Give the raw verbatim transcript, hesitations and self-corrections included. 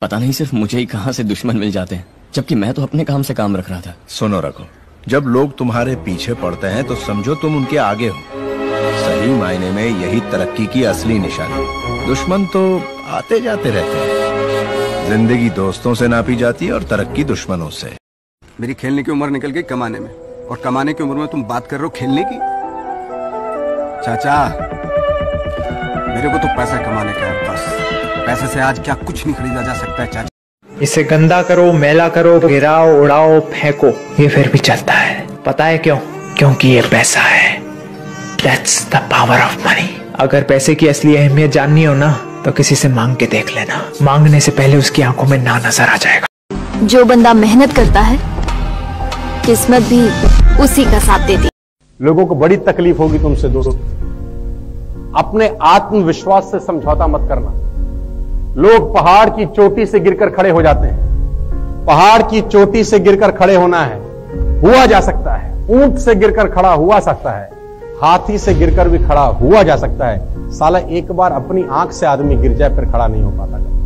पता नहीं सिर्फ मुझे ही कहां से दुश्मन मिल जाते हैं, जबकि मैं तो अपने काम से काम रख रहा था। सुनो रखो, जब लोग तुम्हारे पीछे पड़ते हैं तो समझो तुम उनके आगे हो। सही मायने में यही तरक्की की असली निशानी। दुश्मन तो आते जाते रहते हैं। जिंदगी दोस्तों से नापी जाती है और तरक्की दुश्मनों से। मेरी खेलने की उम्र निकल गई कमाने में, और कमाने की उम्र में तुम बात कर रहे हो खेलने की। चाचा, मेरे को तो पैसा कमाने का है बस। पैसे से आज क्या कुछ नहीं खरीदा जा सकता है चाचा। इसे गंदा करो, मैला करो, गिराओ, उड़ाओ, फेंको, ये फिर भी चलता है। पता है क्यों? क्योंकि ये पैसा है। That's the power of money। अगर पैसे की असली अहमियत जाननी हो ना, तो किसी से मांग के देख लेना। मांगने से पहले उसकी आंखों में ना नजर आ जाएगा। जो बंदा मेहनत करता है, किस्मत भी उसी का साथ देती। लोगों को बड़ी तकलीफ होगी तुमसे दोस्तों। अपने आत्मविश्वास से समझौता मत करना। लोग पहाड़ की चोटी से गिरकर खड़े हो जाते हैं। पहाड़ की चोटी से गिरकर खड़े होना है, हुआ जा सकता है। ऊंट से गिरकर खड़ा हुआ सकता है, हाथी से गिरकर भी खड़ा हुआ जा सकता है। साला एक बार अपनी आंख से आदमी गिर जाए फिर खड़ा नहीं हो पाता।